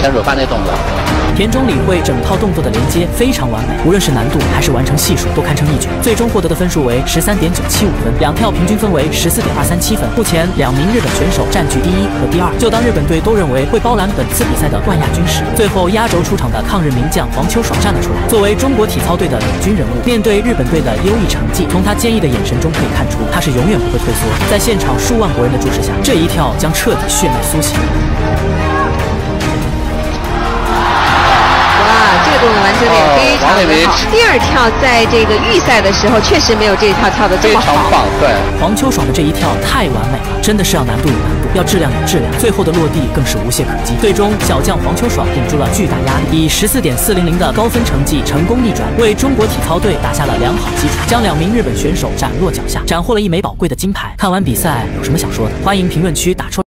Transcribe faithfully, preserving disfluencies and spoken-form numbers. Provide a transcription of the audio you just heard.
前惹发那动作。 田中理惠整套动作的连接非常完美，无论是难度还是完成系数都堪称一绝。最终获得的分数为十三点九七五分，两跳平均分为十四点二三七分。目前两名日本选手占据第一和第二。就当日本队都认为会包揽本次比赛的冠亚军时，最后压轴出场的抗日名将黄秋爽站了出来。作为中国体操队的领军人物，面对日本队的优异成绩，从他坚毅的眼神中可以看出，他是永远不会退缩。在现场数万国人的注视下，这一跳将彻底血脉苏醒。 这个动作完成的也非常的好。第二跳在这个预赛的时候，确实没有这一跳跳的这么好。 非常棒，对。 黄秋爽的这一跳太完美了，真的是要难度有难度，要质量有质量。最后的落地更是无懈可击。最终，小将黄秋爽顶住了巨大压力，以十四点四零零的高分成绩成功逆转，为中国体操队打下了良好基础，将两名日本选手斩落脚下，斩获了一枚宝贵的金牌。看完比赛有什么想说的？欢迎评论区打出。